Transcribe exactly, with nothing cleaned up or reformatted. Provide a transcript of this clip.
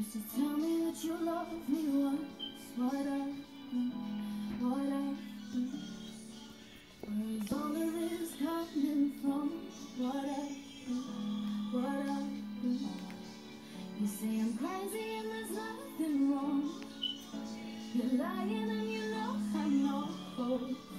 used to tell me that you loved me once. What I've done, what I've done. Where's all of this coming from? What I've done, what I've done. You say I'm crazy and there's nothing wrong. You're lying and you know I know.